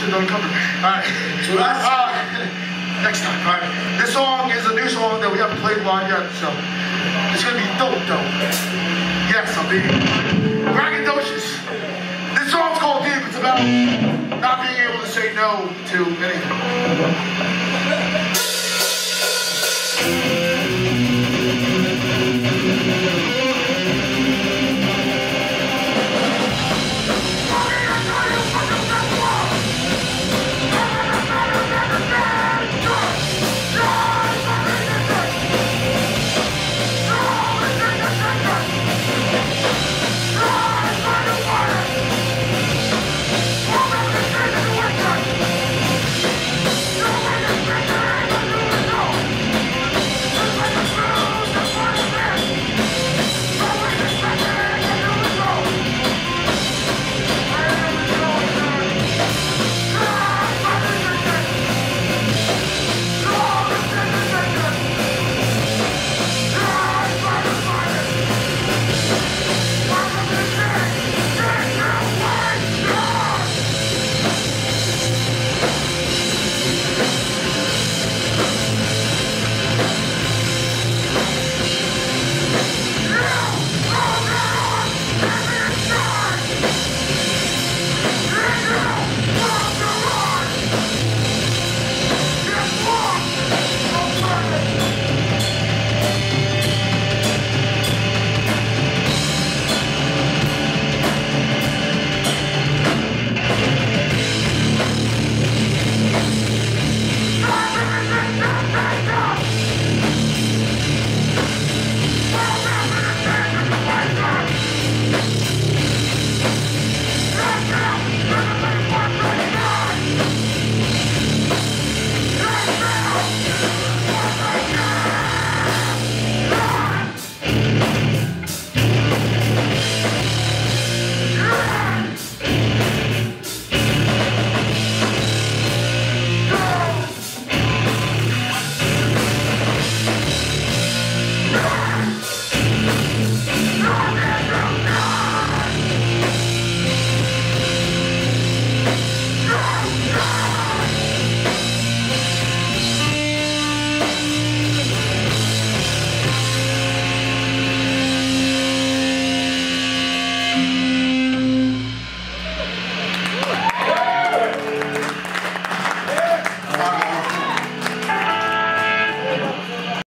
shit don't cover. Alright. Next time, alright. This song is a new song that we haven't played live yet, so it's gonna be dope. Yes, I'm being braggadocious. This song's called Deep. It's about not being able to say no to anything.